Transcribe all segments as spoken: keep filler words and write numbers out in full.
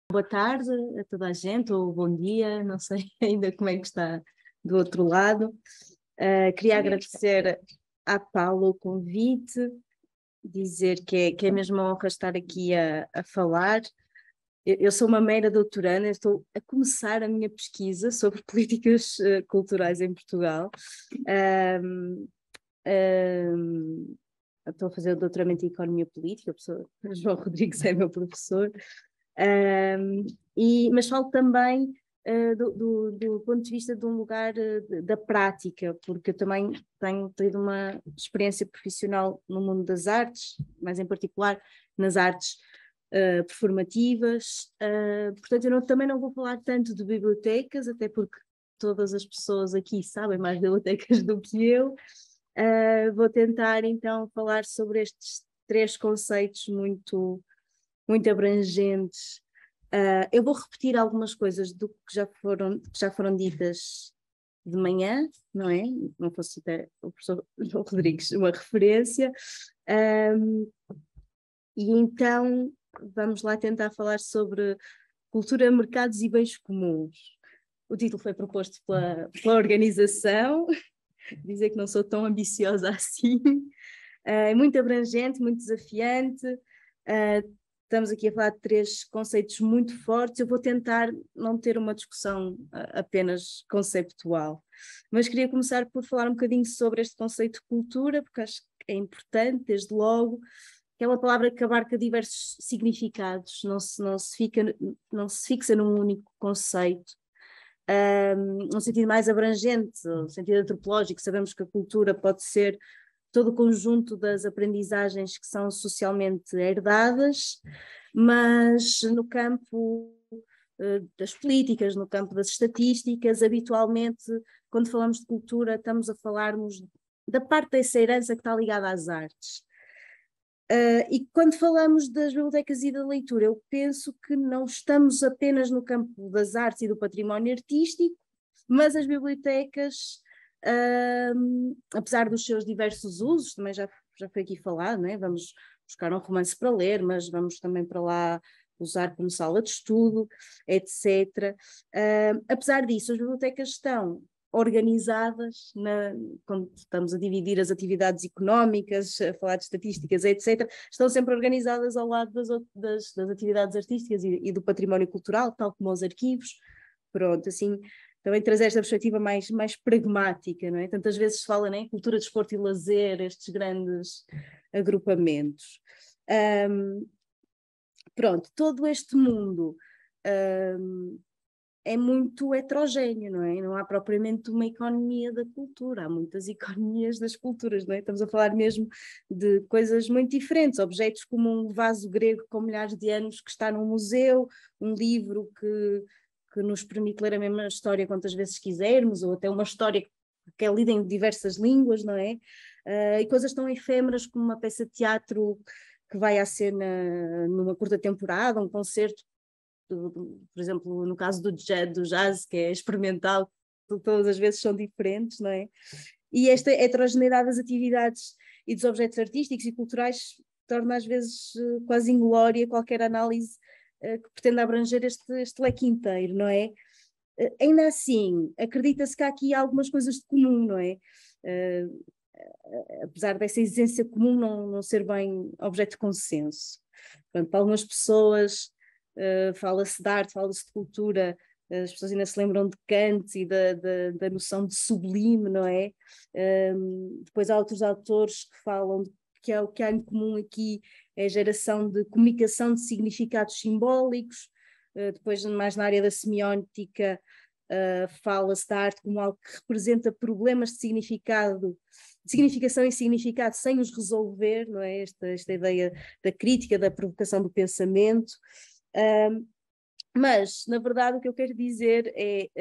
Boa tarde a toda a gente, ou bom dia, não sei ainda como é que está do outro lado. Uh, queria agradecer à Paula o convite, dizer que é, que é mesmo uma honra estar aqui a, a falar. Eu, eu sou uma mera doutoranda, estou a começar a minha pesquisa sobre políticas uh, culturais em Portugal. Um, um, estou a fazer o doutoramento em Economia Política, o professor João Rodrigues é meu professor. Um, e, mas falo também uh, do, do, do ponto de vista de um lugar uh, de, da prática, porque eu também tenho tido uma experiência profissional no mundo das artes, mais em particular nas artes uh, performativas, uh, portanto eu não, também não vou falar tanto de bibliotecas, até porque todas as pessoas aqui sabem mais de bibliotecas do que eu. Uh, vou tentar então falar sobre estes três conceitos muito muito abrangentes. Uh, eu vou repetir algumas coisas do que já foram, que já foram ditas de manhã, não é? Não fosse até o professor João Rodrigues uma referência. Um, e então vamos lá tentar falar sobre cultura, mercados e bens comuns. O título foi proposto pela, pela organização, dizer que não sou tão ambiciosa assim. É muito abrangente, muito desafiante. Uh, estamos aqui a falar de três conceitos muito fortes. Eu vou tentar não ter uma discussão uh, apenas conceptual, mas queria começar por falar um bocadinho sobre este conceito de cultura, porque acho que é importante, desde logo, que é uma palavra que abarca diversos significados, não se, não se, fica, não se fixa num único conceito. Um, um sentido mais abrangente, um sentido antropológico, sabemos que a cultura pode ser todo o conjunto das aprendizagens que são socialmente herdadas, mas no campo uh, das políticas, no campo das estatísticas, habitualmente, quando falamos de cultura, estamos a falarmos da parte dessa herança que está ligada às artes. Uh, e quando falamos das bibliotecas e da leitura, eu penso que não estamos apenas no campo das artes e do património artístico, mas as bibliotecas, uh, apesar dos seus diversos usos, também já, já foi aqui falado, né? Vamos buscar um romance para ler, mas vamos também para lá usar como sala de estudo, etcétera. Uh, apesar disso, as bibliotecas estão organizadas, na, quando estamos a dividir as atividades económicas, a falar de estatísticas, etcétera, estão sempre organizadas ao lado das, das, das atividades artísticas e, e do património cultural, tal como os arquivos. Pronto, assim, também trazer esta perspectiva mais, mais pragmática, não é? Tantas vezes se fala, né, cultura, desporto e lazer, estes grandes agrupamentos. Um, pronto, todo este mundo um, é muito heterogéneo, não é? Não há propriamente uma economia da cultura, há muitas economias das culturas, não é? Estamos a falar mesmo de coisas muito diferentes, objetos como um vaso grego com milhares de anos que está num museu, um livro que, que nos permite ler a mesma história quantas vezes quisermos, ou até uma história que é lida em diversas línguas, não é? Uh, e coisas tão efêmeras como uma peça de teatro que vai à cena numa curta temporada, um concerto, por exemplo, no caso do jazz, do jazz, que é experimental, todas as vezes são diferentes, não é? E esta heterogeneidade das atividades e dos objetos artísticos e culturais torna às vezes quase inglória qualquer análise uh, que pretenda abranger este, este leque inteiro, não é? Uh, ainda assim, acredita-se que há aqui algumas coisas de comum, não é? Uh, apesar dessa exigência comum não, não ser bem objeto de consenso. Portanto, para algumas pessoas Uh, fala-se de arte, fala-se de cultura, as pessoas ainda se lembram de Kant e da, da, da noção de sublime, não é? Um, depois há outros autores que falam de, que é o que há em comum aqui é a geração de comunicação de significados simbólicos, uh, depois mais na área da semiótica uh, fala-se da arte como algo que representa problemas de significado, de significação e significado sem os resolver, não é? Esta, esta ideia da crítica, da provocação do pensamento. Um, mas, na verdade, o que eu quero dizer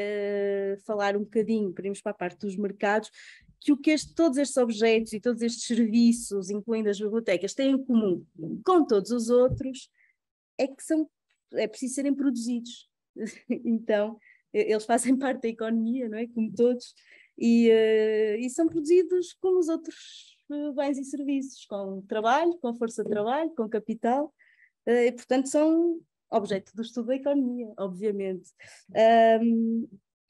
é uh, falar um bocadinho, podemos para a parte dos mercados, que o que este, todos estes objetos e todos estes serviços, incluindo as bibliotecas, têm em comum com todos os outros, é que são, é preciso serem produzidos. Então, eles fazem parte da economia, não é? Como todos, e, uh, e são produzidos como os outros uh, bens e serviços, com trabalho, com força de trabalho, com capital, uh, e portanto são objeto do estudo da economia, obviamente. Um,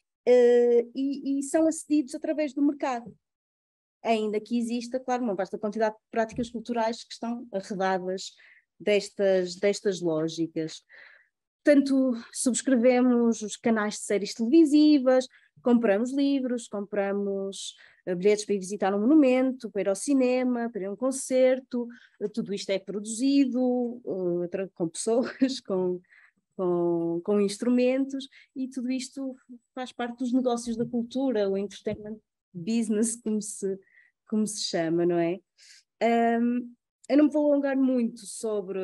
uh, e, e são acedidos através do mercado. Ainda que exista, claro, uma vasta quantidade de práticas culturais que estão arredadas destas, destas lógicas. Portanto, subscrevemos os canais de séries televisivas, compramos livros, compramos uh, bilhetes para ir visitar um monumento, para ir ao cinema, para ir a um concerto, uh, tudo isto é produzido uh, com pessoas, com, com, com instrumentos, e tudo isto faz parte dos negócios da cultura, o entertainment business, como se, como se chama, não é? Um, eu não me vou alongar muito sobre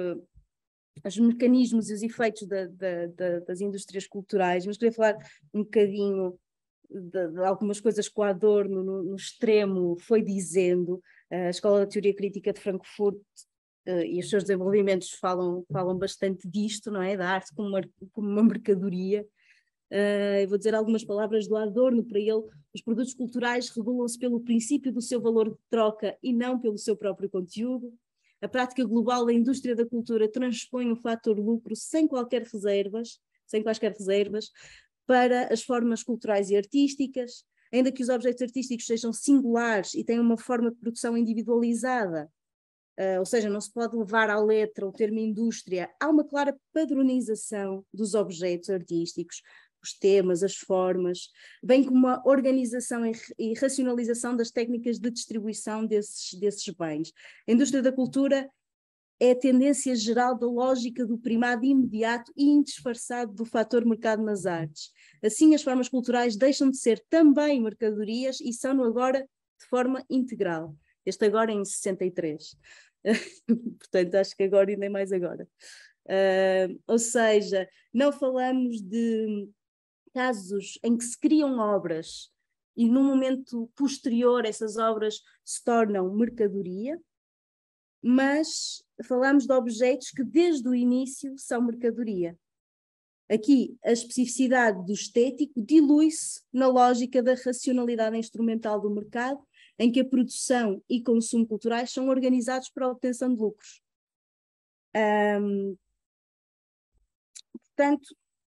os mecanismos e os efeitos da, da, da, das indústrias culturais, mas queria falar um bocadinho de, de algumas coisas que o Adorno, no, no extremo, foi dizendo. A Escola da Teoria Crítica de Frankfurt uh, e os seus desenvolvimentos falam, falam bastante disto, não é? Da arte como uma, como uma mercadoria. Uh, eu vou dizer algumas palavras do Adorno. Para ele, os produtos culturais regulam-se pelo princípio do seu valor de troca e não pelo seu próprio conteúdo. A prática global da indústria da cultura transpõe o fator lucro sem qualquer reservas, sem quaisquer reservas, para as formas culturais e artísticas, ainda que os objetos artísticos sejam singulares e tenham uma forma de produção individualizada, uh, ou seja, não se pode levar à letra o termo indústria. Há uma clara padronização dos objetos artísticos, os temas, as formas, bem como uma organização e racionalização das técnicas de distribuição desses, desses bens. A indústria da cultura é a tendência geral da lógica do primado imediato e indisfarçado do fator mercado nas artes. Assim, as formas culturais deixam de ser também mercadorias e são-no agora de forma integral. Este agora em sessenta e três. Portanto, acho que agora e nem mais agora. Uh, ou seja, não falamos de casos em que se criam obras e num momento posterior essas obras se tornam mercadoria, mas falamos de objetos que desde o início são mercadoria. Aqui a especificidade do estético dilui-se na lógica da racionalidade instrumental do mercado, em que a produção e consumo culturais são organizados para a obtenção de lucros. Um, portanto,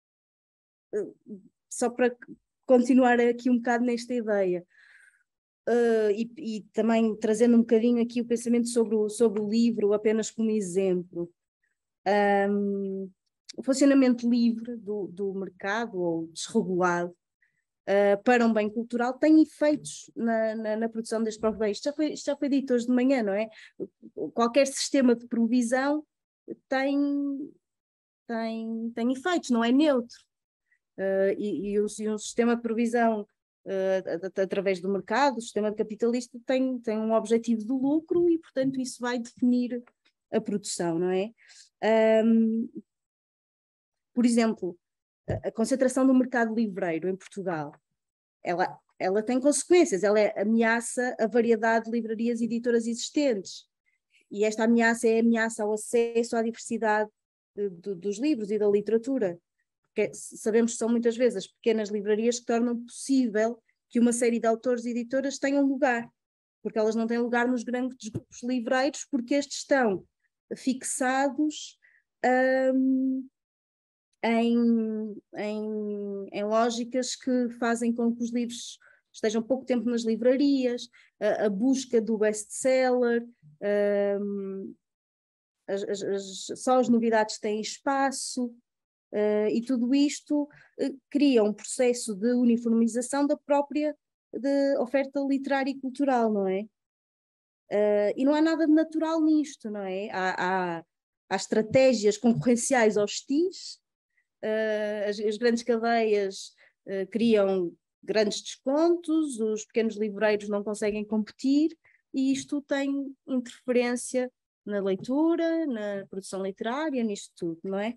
só para continuar aqui um bocado nesta ideia, uh, e, e também trazendo um bocadinho aqui o pensamento sobre o, sobre o livro, apenas como exemplo, um, o funcionamento livre do, do mercado, ou desregulado, uh, para um bem cultural, tem efeitos na, na, na produção deste próprio bem. Isto já foi, isto já foi dito hoje de manhã, não é? Qualquer sistema de provisão tem, tem, tem efeitos, não é neutro. Uh, e, e, o, e um sistema de provisão uh, através do mercado, o sistema capitalista tem, tem um objetivo de lucro e, portanto, isso vai definir a produção, não é? Um, por exemplo, a, a concentração do mercado livreiro em Portugal, ela, ela tem consequências, ela é, ameaça a variedade de livrarias e editoras existentes, e esta ameaça é a ameaça ao acesso à diversidade de, de, dos livros e da literatura. Porque sabemos que são muitas vezes as pequenas livrarias que tornam possível que uma série de autores e editoras tenham lugar, porque elas não têm lugar nos grandes grupos livreiros, porque estes estão fixados um, em, em, em lógicas que fazem com que os livros estejam pouco tempo nas livrarias, a, a busca do best-seller, um, as, as, as, só as novidades têm espaço. Uh, e tudo isto uh, cria um processo de uniformização da própria de oferta literária e cultural, não é? Uh, e não há nada de natural nisto, não é? Há, há, há estratégias concorrenciais hostis, uh, as, as grandes cadeias uh, criam grandes descontos, os pequenos livreiros não conseguem competir, e isto tem interferência na leitura, na produção literária, nisto tudo, não é?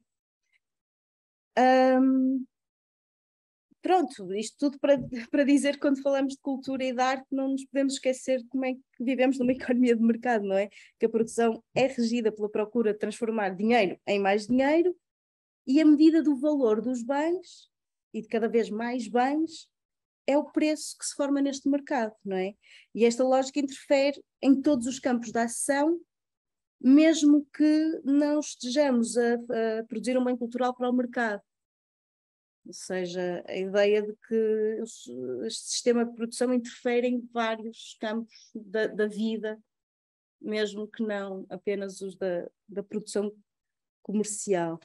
Um, pronto, isto tudo para, para dizer que quando falamos de cultura e de arte não nos podemos esquecer como é que vivemos numa economia de mercado, não é? Que a produção é regida pela procura de transformar dinheiro em mais dinheiro, e a medida do valor dos bens, e de cada vez mais bens, é o preço que se forma neste mercado, não é? E esta lógica interfere em todos os campos da ação mesmo que não estejamos a, a produzir um bem cultural para o mercado. Ou seja, a ideia de que este sistema de produção interfere em vários campos da, da vida, mesmo que não apenas os da, da produção comercial.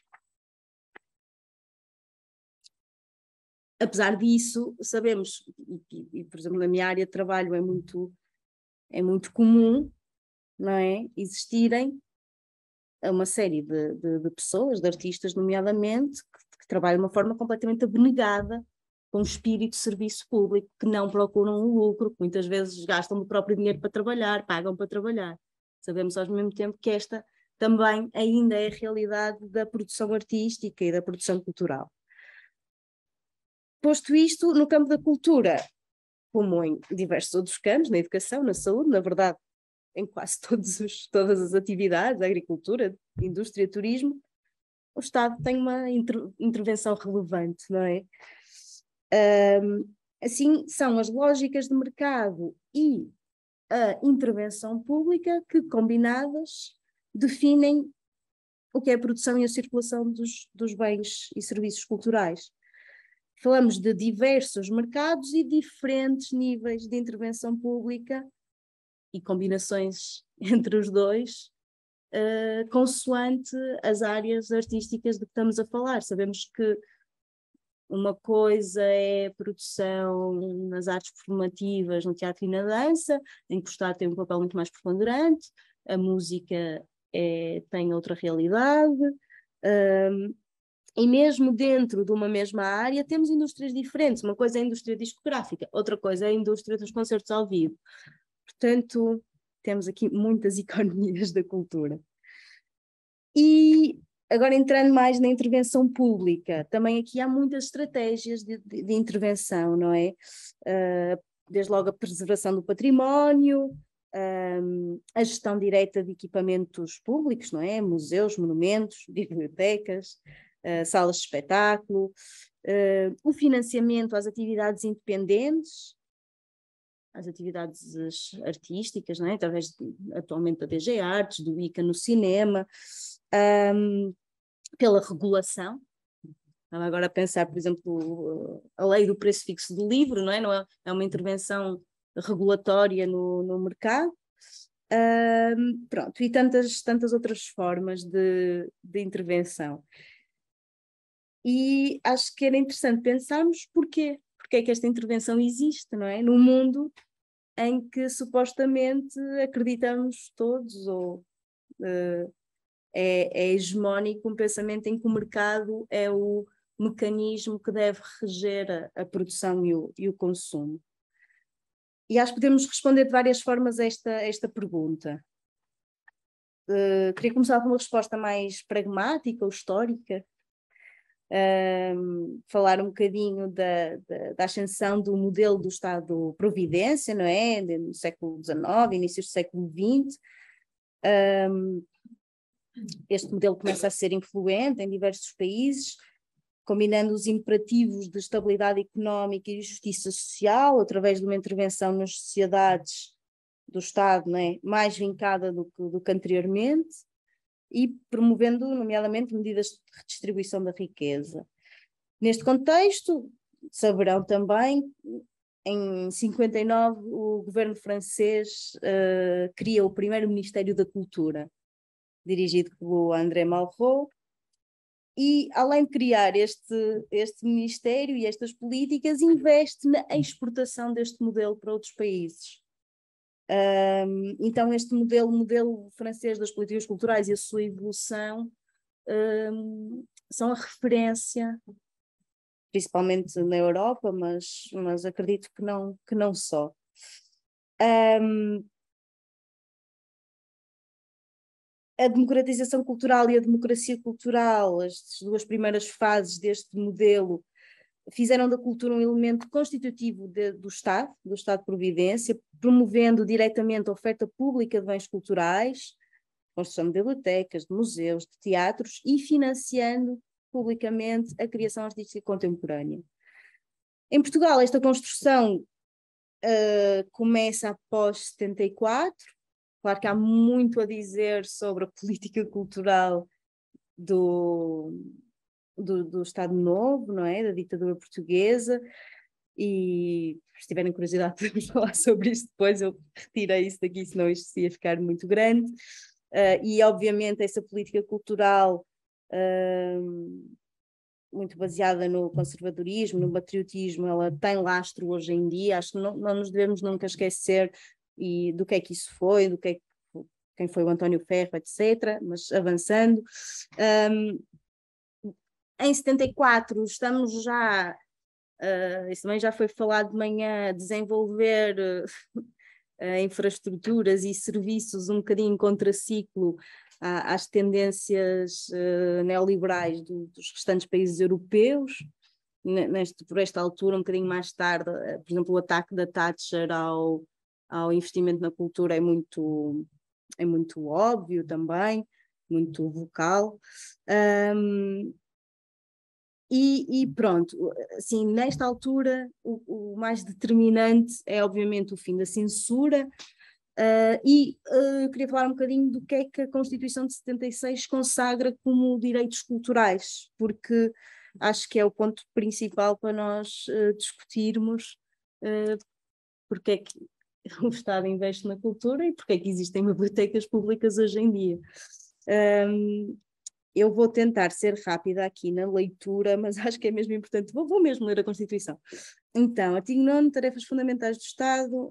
Apesar disso, sabemos, e, e, por exemplo, na minha área de trabalho é muito, é muito comum, não é, existirem uma série de, de, de pessoas, de artistas nomeadamente, que, que trabalham de uma forma completamente abnegada, com um espírito de serviço público, que não procuram o lucro, que muitas vezes gastam o próprio dinheiro para trabalhar, pagam para trabalhar. Sabemos ao mesmo tempo que esta também ainda é a realidade da produção artística e da produção cultural. Posto isto, no campo da cultura, como em diversos outros campos, na educação, na saúde, na verdade, em quase todos os, todas as atividades, agricultura, indústria, turismo, o Estado tem uma inter, intervenção relevante, não é? Um, assim, são as lógicas de mercado e a intervenção pública que, combinadas, definem o que é a produção e a circulação dos, dos bens e serviços culturais. Falamos de diversos mercados e diferentes níveis de intervenção pública e combinações entre os dois, uh, consoante as áreas artísticas de que estamos a falar. Sabemos que uma coisa é a produção nas artes performativas, no teatro e na dança, em que o Estado tem um papel muito mais preponderante, a música é, tem outra realidade, um, e mesmo dentro de uma mesma área temos indústrias diferentes. Uma coisa é a indústria discográfica, outra coisa é a indústria dos concertos ao vivo. Portanto, temos aqui muitas economias da cultura. E agora, entrando mais na intervenção pública, também aqui há muitas estratégias de, de, de intervenção, não é? Uh, desde logo a preservação do património, um, a gestão direta de equipamentos públicos, não é? Museus, monumentos, bibliotecas, uh, salas de espetáculo, uh, o financiamento às atividades independentes, às atividades artísticas, não é? Através de, atualmente da D G Artes, do ICA no cinema, um, pela regulação. Estava agora a pensar, por exemplo, a lei do preço fixo do livro, não é? Não é, é uma intervenção regulatória no, no mercado. Um, pronto, e tantas, tantas outras formas de, de intervenção. E acho que era interessante pensarmos porquê, porque é que esta intervenção existe, não é? No mundo em que supostamente acreditamos todos, ou uh, é, é hegemónico um pensamento em que o mercado é o mecanismo que deve reger a, a produção e o, e o consumo. E acho que podemos responder de várias formas a esta, esta pergunta. Uh, queria começar com uma resposta mais pragmática ou histórica. Um, falar um bocadinho da, da, da ascensão do modelo do Estado-Providência, não é? No século dezenove, início do século vinte. Um, este modelo começa a ser influente em diversos países, combinando os imperativos de estabilidade económica e justiça social, através de uma intervenção nas sociedades do Estado, não é? Mais vincada do que, do que anteriormente, e promovendo, nomeadamente, medidas de redistribuição da riqueza. Neste contexto, saberão também, em cinquenta e nove, o governo francês uh, cria o primeiro Ministério da Cultura, dirigido pelo André Malraux, e, além de criar este, este ministério e estas políticas, investe na exportação deste modelo para outros países. Um, então este modelo, modelo francês das políticas culturais e a sua evolução um, são a referência, principalmente na Europa, mas, mas acredito que não, que não só. Um, a democratização cultural e a democracia cultural, as duas primeiras fases deste modelo, fizeram da cultura um elemento constitutivo de, do Estado, do Estado-Providência, promovendo diretamente a oferta pública de bens culturais, construção de bibliotecas, de museus, de teatros, e financiando publicamente a criação artística contemporânea. Em Portugal, esta construção uh, começa após setenta e quatro, claro que há muito a dizer sobre a política cultural do, do, do Estado Novo, não é? Da ditadura portuguesa, e se tiverem curiosidade podemos falar sobre isso depois, eu retirei isso daqui, senão isto ia ficar muito grande. Uh, e obviamente essa política cultural uh, muito baseada no conservadorismo, no patriotismo, ela tem lastro hoje em dia. Acho que não, não nos devemos nunca esquecer e do que é que isso foi, do que é que, quem foi o António Ferro, etcétera. Mas avançando, um, em setenta e quatro estamos já, uh, isso também já foi falado de manhã, a desenvolver uh, infraestruturas e serviços um bocadinho contraciclo às tendências uh, neoliberais do, dos restantes países europeus. Neste, por esta altura, um bocadinho mais tarde, uh, por exemplo, o ataque da Thatcher ao, ao investimento na cultura é muito, é muito óbvio também, muito vocal. Um, e, e pronto, assim, nesta altura, o, o mais determinante é obviamente o fim da censura. Uh, e uh, queria falar um bocadinho do que é que a Constituição de setenta e seis consagra como direitos culturais, porque acho que é o ponto principal para nós uh, discutirmos uh, porque é que o Estado investe na cultura e porque é que existem bibliotecas públicas hoje em dia. Um, eu vou tentar ser rápida aqui na leitura, mas acho que é mesmo importante, vou, vou mesmo ler a Constituição. Então, artigo nono, tarefas fundamentais do Estado.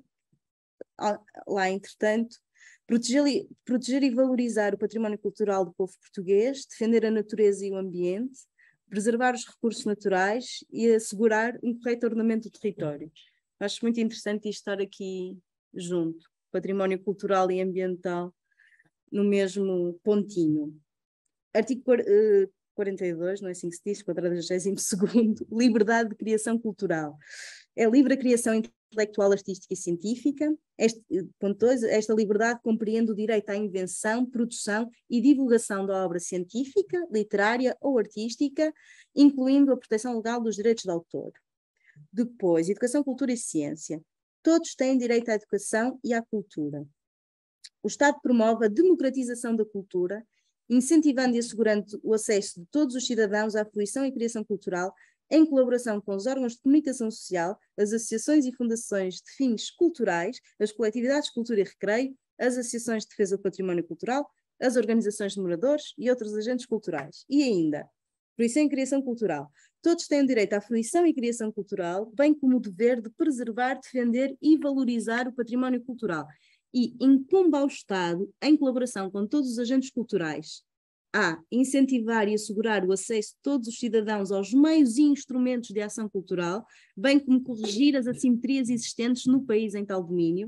Lá, entretanto, proteger, proteger e valorizar o património cultural do povo português, defender a natureza e o ambiente, preservar os recursos naturais e assegurar um correto ordenamento do território. Acho muito interessante isto estar aqui junto, património cultural e ambiental, no mesmo pontinho. Artigo quarenta e dois, não é assim que se diz, quadragésimo segundo, liberdade de criação cultural. É livre a criação intelectual, artística e científica. Este, ponto dois, esta liberdade compreende o direito à invenção, produção e divulgação da obra científica, literária ou artística, incluindo a proteção legal dos direitos de autor. Depois, educação, cultura e ciência. Todos têm direito à educação e à cultura. O Estado promove a democratização da cultura, incentivando e assegurando o acesso de todos os cidadãos à fruição e criação cultural, em colaboração com os órgãos de comunicação social, as associações e fundações de fins culturais, as coletividades de cultura e recreio, as associações de defesa do património cultural, as organizações de moradores e outros agentes culturais. E ainda, fruição e criação cultural. Todos têm o direito à fruição e criação cultural, bem como o dever de preservar, defender e valorizar o património cultural. E incumbe ao Estado, em colaboração com todos os agentes culturais, a incentivar e assegurar o acesso de todos os cidadãos aos meios e instrumentos de ação cultural, bem como corrigir as assimetrias existentes no país em tal domínio,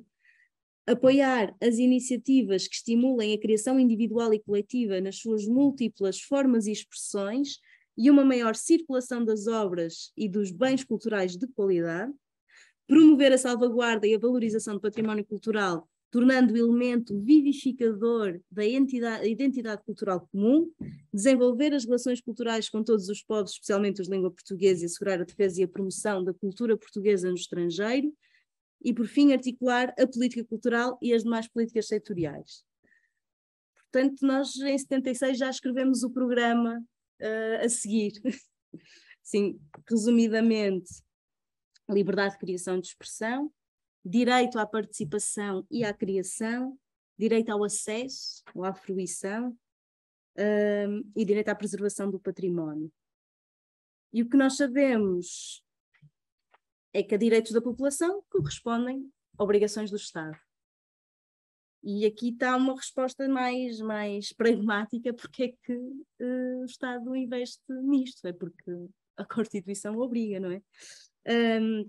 apoiar as iniciativas que estimulem a criação individual e coletiva nas suas múltiplas formas e expressões e uma maior circulação das obras e dos bens culturais de qualidade, promover a salvaguarda e a valorização do património cultural, tornando o elemento vivificador da entidade, identidade cultural comum, desenvolver as relações culturais com todos os povos, especialmente os de língua portuguesa, e assegurar a defesa e a promoção da cultura portuguesa no estrangeiro, e, por fim, articular a política cultural e as demais políticas setoriais. Portanto, nós em setenta e seis já escrevemos o programa uh, a seguir. Sim, resumidamente, liberdade de criação e de expressão, direito à participação e à criação, direito ao acesso ou à fruição um, e direito à preservação do património. E o que nós sabemos é que a direitos da população correspondem a obrigações do Estado. E aqui está uma resposta mais, mais pragmática, porque é que uh, o Estado investe nisto, é porque a Constituição obriga, não é? Um,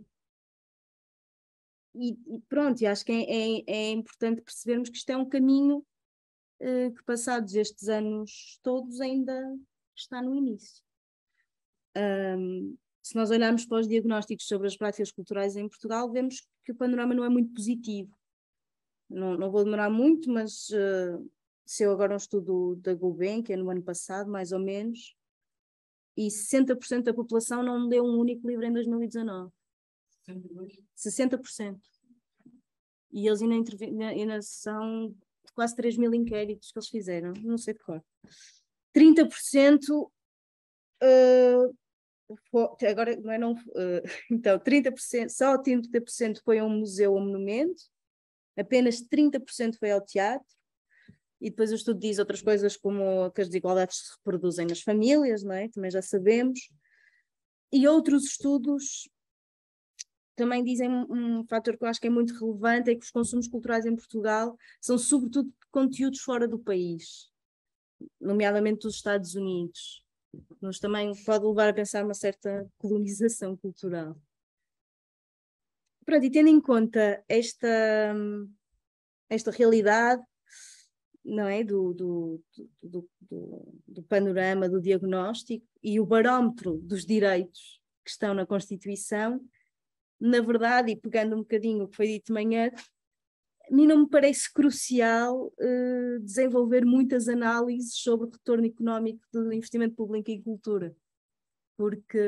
E, e pronto, e acho que é, é, é importante percebermos que isto é um caminho uh, que, passados estes anos todos, ainda está no início. Um, se nós olharmos para os diagnósticos sobre as práticas culturais em Portugal, vemos que o panorama não é muito positivo. Não, não vou demorar muito, mas uh, saiu agora um estudo da Gulbenkian, no ano passado, mais ou menos, e sessenta por cento da população não leu um único livro em dois mil e dezanove. sessenta por cento. E eles ainda, ainda são quase três mil inquéritos que eles fizeram, não sei de cor. trinta por cento uh, foi, agora não é não, uh, então trinta por cento, só trinta por cento foi a um museu ou monumento, apenas trinta por cento foi ao teatro, e depois o estudo diz outras coisas como que as desigualdades se reproduzem nas famílias, não é? Também já sabemos, e outros estudos também dizem um, um fator que eu acho que é muito relevante, é que os consumos culturais em Portugal são sobretudo conteúdos fora do país, nomeadamente dos Estados Unidos. Mas também pode levar a pensar uma certa colonização cultural. Pronto, e tendo em conta esta, esta realidade, não é, do, do, do, do, do panorama, do diagnóstico e o barómetro dos direitos que estão na Constituição, na verdade, e pegando um bocadinho o que foi dito de manhã, a mim não me parece crucial uh, desenvolver muitas análises sobre o retorno económico do investimento público em cultura, porque,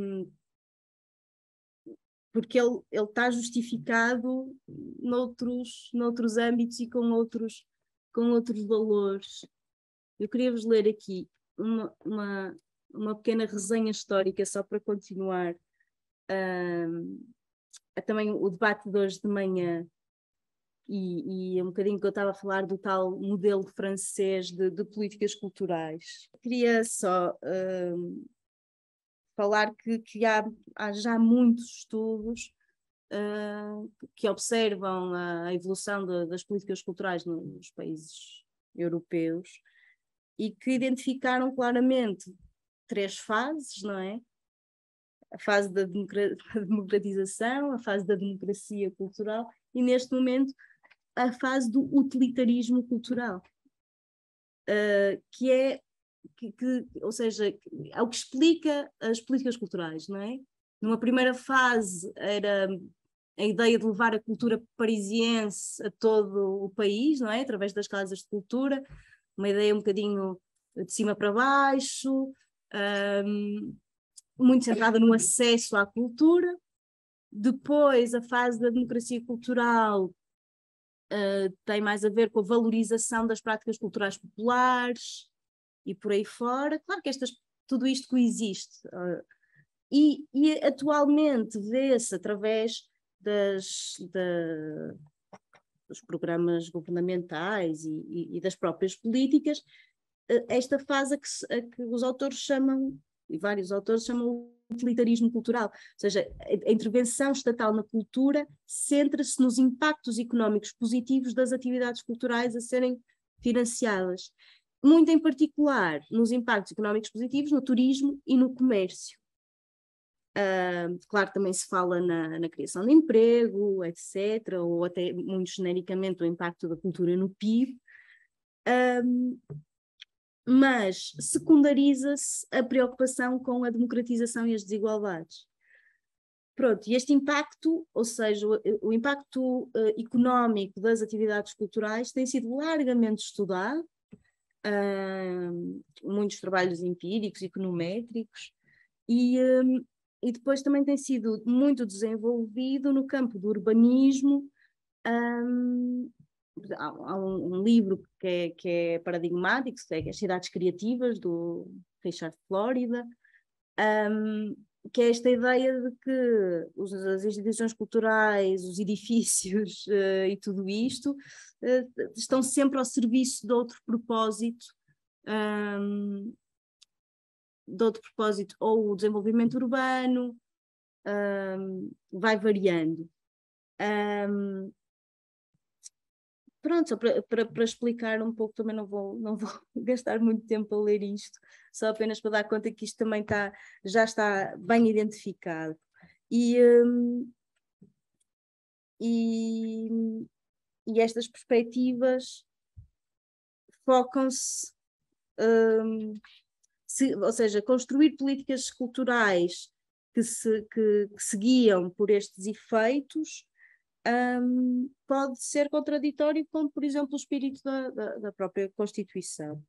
porque ele, ele está justificado noutros, noutros âmbitos e com outros, com outros valores. Eu queria-vos ler aqui uma, uma, uma pequena resenha histórica, só para continuar uh, a, também o debate de hoje de manhã. E, e um bocadinho que eu estava a falar do tal modelo francês de, de políticas culturais. Queria só um, falar que, que há, há já muitos estudos uh, que observam a evolução de, das políticas culturais nos países europeus e que identificaram claramente três fases, não é? A fase da democratização, a fase da democracia cultural e, neste momento, a fase do utilitarismo cultural, uh, que é, que, que, ou seja, é o que explica as políticas culturais, não é? Numa primeira fase era a ideia de levar a cultura parisiense a todo o país, não é? Através das casas de cultura, uma ideia um bocadinho de cima para baixo, um, muito centrada no acesso à cultura. Depois, a fase da democracia cultural Uh, tem mais a ver com a valorização das práticas culturais populares e por aí fora. Claro que estas, tudo isto coexiste. Uh, e, e atualmente vê-se através das, da, dos programas governamentais e, e, e das próprias políticas, uh, esta fase a que, a que os autores chamam, e vários autores chamam utilitarismo cultural, ou seja, a, a intervenção estatal na cultura centra-se nos impactos económicos positivos das atividades culturais a serem financiadas, muito em particular nos impactos económicos positivos no turismo e no comércio. Uh, claro, também se fala na, na criação de emprego, etcétera, ou até muito genericamente o impacto da cultura no P I B. Um, mas secundariza-se a preocupação com a democratização e as desigualdades. Pronto, e este impacto, ou seja, o, o impacto uh, económico das atividades culturais tem sido largamente estudado, uh, muitos trabalhos empíricos, econométricos, e, um, e depois também tem sido muito desenvolvido no campo do urbanismo. Um, Há um, um livro que é, que é paradigmático, que é As Cidades Criativas, do Richard Florida, um, que é esta ideia de que os, as instituições culturais, os edifícios uh, e tudo isto uh, estão sempre ao serviço de outro propósito, um, de outro propósito, ou o desenvolvimento urbano, um, vai variando. Um, Pronto, só para, para, para explicar um pouco, também não vou, não vou gastar muito tempo a ler isto, só apenas para dar conta que isto também está, já está bem identificado. E, um, e, e estas perspectivas focam-se, um, se, ou seja, construir políticas culturais que se, que, que se guiam por estes efeitos. Um, pode ser contraditório com, por exemplo, o espírito da, da, da própria Constituição.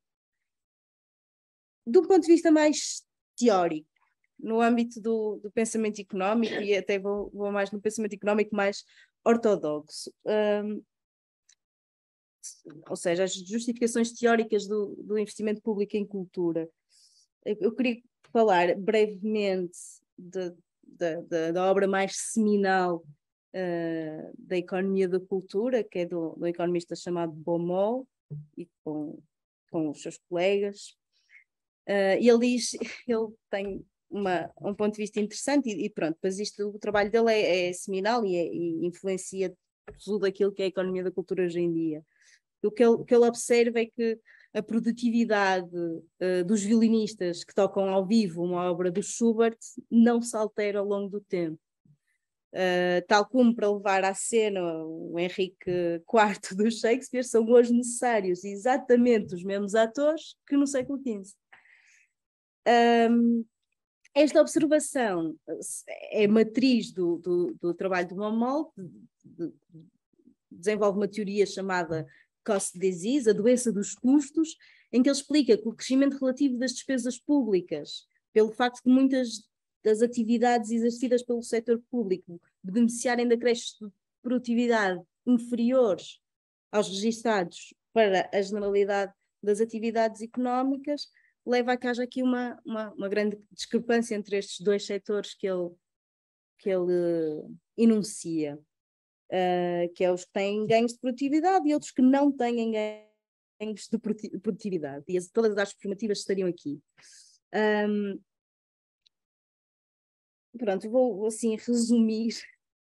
Do ponto de vista mais teórico, no âmbito do, do pensamento económico, e até vou, vou mais no pensamento económico mais ortodoxo, um, ou seja, as justificações teóricas do, do investimento público em cultura. Eu, eu queria falar brevemente de, de, de, da obra mais seminal uh, da economia da cultura, que é do, do economista chamado Baumol, e com, com os seus colegas. Uh, e ele diz, ele tem uma, um ponto de vista interessante, e, e pronto, mas isto, o trabalho dele é, é seminal e, é, e influencia tudo aquilo que é a economia da cultura hoje em dia. O que ele, o que ele observa é que a produtividade uh, dos violinistas que tocam ao vivo uma obra do Schubert não se altera ao longo do tempo. Uh, tal como para levar à cena o Henrique quarto do Shakespeare, são hoje necessários exatamente os mesmos atores que no século quinze. Um, esta observação é matriz do, do, do trabalho do Baumol, de, de, desenvolve uma teoria chamada cost disease, a doença dos custos, em que ele explica que o crescimento relativo das despesas públicas, pelo facto de muitas das atividades exercidas pelo setor público beneficiarem de acréscimos de produtividade inferiores aos registados para a generalidade das atividades económicas, leva a que haja aqui uma, uma, uma grande discrepância entre estes dois setores que ele, que ele enuncia. Uh, que é os que têm ganhos de produtividade e outros que não têm ganhos de produtividade. E as, todas as artes performativas estariam aqui. Um, pronto, vou assim resumir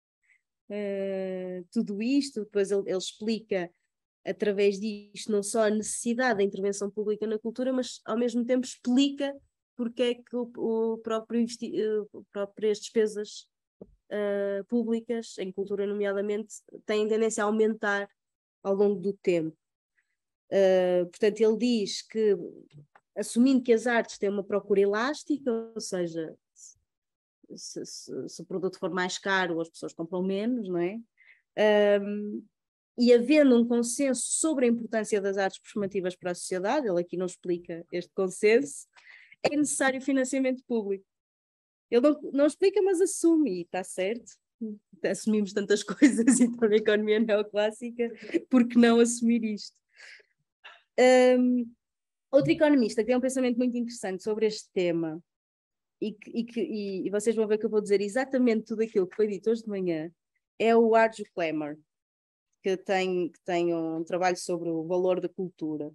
uh, tudo isto. Depois ele, ele explica, através disto, não só a necessidade da intervenção pública na cultura, mas ao mesmo tempo explica porque é que o, o próprio investi- uh, próprias despesas Uh, públicas, em cultura nomeadamente, têm tendência a aumentar ao longo do tempo. Uh, portanto, ele diz que, assumindo que as artes têm uma procura elástica, ou seja, se, se, se o produto for mais caro, as pessoas compram menos, não é? Um, e havendo um consenso sobre a importância das artes performativas para a sociedade, ele aqui não explica este consenso, é necessário financiamento público. Ele não, não explica, mas assume, e está certo. Assumimos tantas coisas então na economia neoclássica, por que não assumir isto? Um, outro economista que tem um pensamento muito interessante sobre este tema, e, que, e, que, e, e vocês vão ver que eu vou dizer exatamente tudo aquilo que foi dito hoje de manhã, é o Arjo Klemmer, que tem, que tem um trabalho sobre o valor da cultura.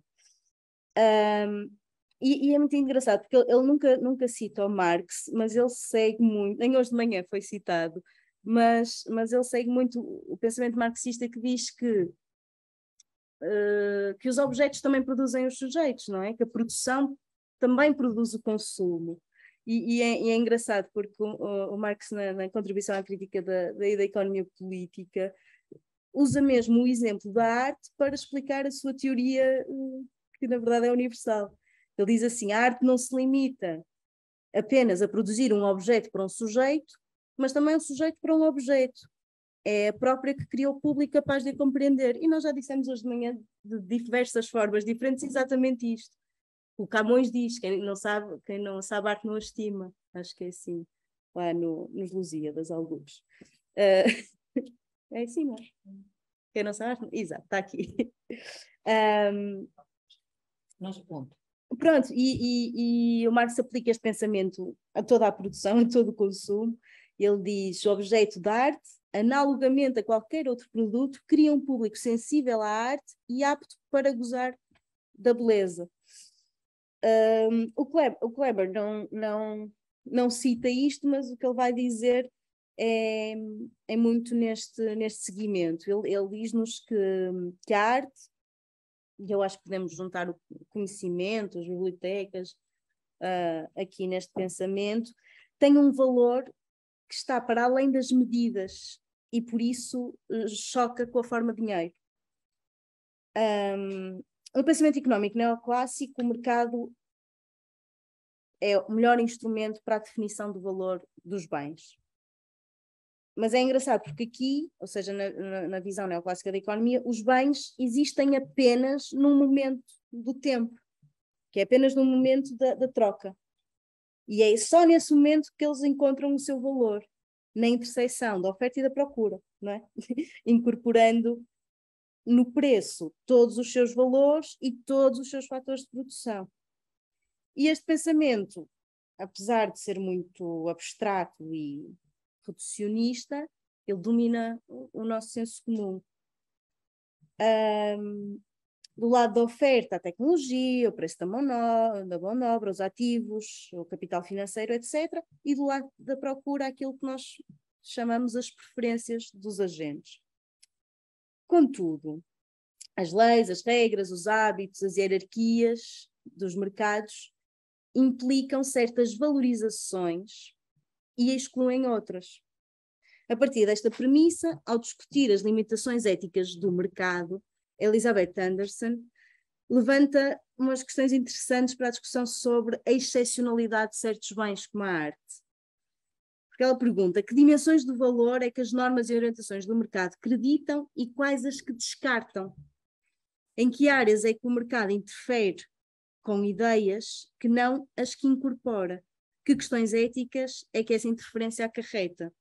Um, E, e é muito engraçado, porque ele, ele nunca, nunca cita o Marx, mas ele segue muito, nem hoje de manhã foi citado, mas, mas ele segue muito o pensamento marxista que diz que, uh, que os objetos também produzem os sujeitos, não é? Que a produção também produz o consumo. E, e, é, e é engraçado, porque o, o Marx, na, na contribuição à crítica da, da, da economia política, usa mesmo o exemplo da arte para explicar a sua teoria, uh, que na verdade é universal. Ele diz assim, a arte não se limita apenas a produzir um objeto para um sujeito, mas também um sujeito para um objeto. É a própria que cria o público capaz de a compreender. E nós já dissemos hoje de manhã, de diversas formas diferentes, exatamente isto. O Camões diz, quem não sabe, quem não sabe arte não a estima. Acho que é assim, lá no, nos Lusíadas, alguns. Uh, é assim, não é? Quem não sabe arte, exato, está aqui. Um, Nosso ponto. Pronto, e, e, e o Marx aplica este pensamento a toda a produção, a todo o consumo. Ele diz: o objeto da arte, analogamente a qualquer outro produto, cria um público sensível à arte e apto para gozar da beleza. Um, o Kleber, o Kleber não, não, não cita isto, mas o que ele vai dizer é, é muito neste, neste seguimento. Ele, ele diz-nos que, que a arte, e eu acho que podemos juntar o conhecimento, as bibliotecas, uh, aqui neste pensamento, tem um valor que está para além das medidas e por isso uh, choca com a forma de dinheiro. Um, no pensamento económico neoclássico, o mercado é o melhor instrumento para a definição do valor dos bens. Mas é engraçado porque aqui, ou seja, na, na, na visão neoclássica da economia, os bens existem apenas num momento do tempo, que é apenas no momento da, da troca. E é só nesse momento que eles encontram o seu valor, na interseção da oferta e da procura, não é? Incorporando no preço todos os seus valores e todos os seus fatores de produção. E este pensamento, apesar de ser muito abstrato e reducionista, ele domina o nosso senso comum. Um, do lado da oferta, a tecnologia, o preço da mão, no, da mão de obra, os ativos, o capital financeiro, etcétera. E do lado da procura, aquilo que nós chamamos as preferências dos agentes. Contudo, as leis, as regras, os hábitos, as hierarquias dos mercados implicam certas valorizações e excluem outras. A partir desta premissa, ao discutir as limitações éticas do mercado, Elizabeth Anderson levanta umas questões interessantes para a discussão sobre a excepcionalidade de certos bens, como a arte. Porque ela pergunta que dimensões do valor é que as normas e orientações do mercado acreditam e quais as que descartam? Em que áreas é que o mercado interfere com ideias que não as que incorpora? Que questões éticas é que essa interferência acarreta?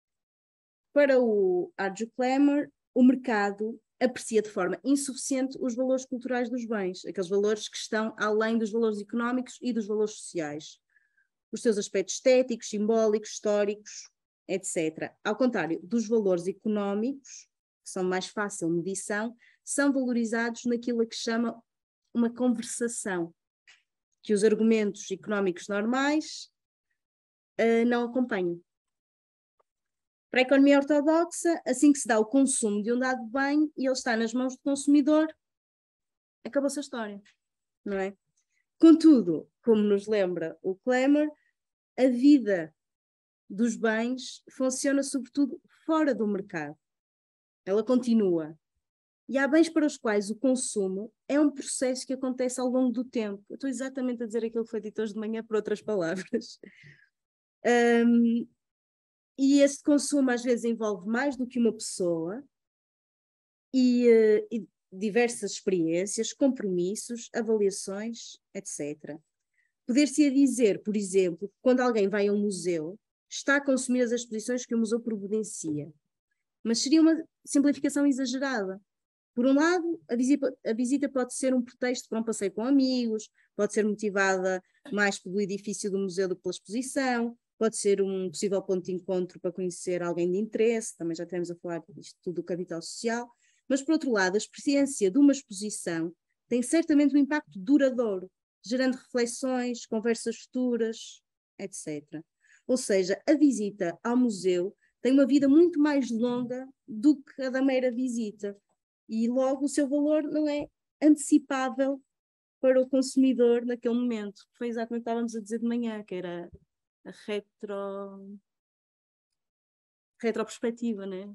Para o Arjo Clemmer, o mercado aprecia de forma insuficiente os valores culturais dos bens, aqueles valores que estão além dos valores económicos e dos valores sociais, os seus aspectos estéticos, simbólicos, históricos, etcétera. Ao contrário dos valores económicos, que são mais fácil medição, são valorizados naquilo a que chama uma conversação, que os argumentos económicos normais uh, não acompanham. Para a economia ortodoxa, assim que se dá o consumo de um dado bem e ele está nas mãos do consumidor, acabou-se a história, não é? Contudo, como nos lembra o Clemmer, a vida dos bens funciona sobretudo fora do mercado. Ela continua. E há bens para os quais o consumo é um processo que acontece ao longo do tempo. Eu estou exatamente a dizer aquilo que foi dito hoje de manhã, por outras palavras. Um, E esse consumo às vezes envolve mais do que uma pessoa e, uh, e diversas experiências, compromissos, avaliações, etcétera. Poder-se-ia dizer, por exemplo, que quando alguém vai a um museu, está a consumir as exposições que o museu providencia. Mas seria uma simplificação exagerada. Por um lado, a visita, a visita pode ser um pretexto para um passeio com amigos, pode ser motivada mais pelo edifício do museu do que pela exposição, pode ser um possível ponto de encontro para conhecer alguém de interesse, também já temos a falar disto tudo do capital social, mas por outro lado, a experiência de uma exposição tem certamente um impacto duradouro, gerando reflexões, conversas futuras, etcétera. Ou seja, a visita ao museu tem uma vida muito mais longa do que a da mera visita e logo o seu valor não é antecipável para o consumidor naquele momento. Foi exatamente o que estávamos a dizer de manhã, que era a retro... retroperspectiva, né?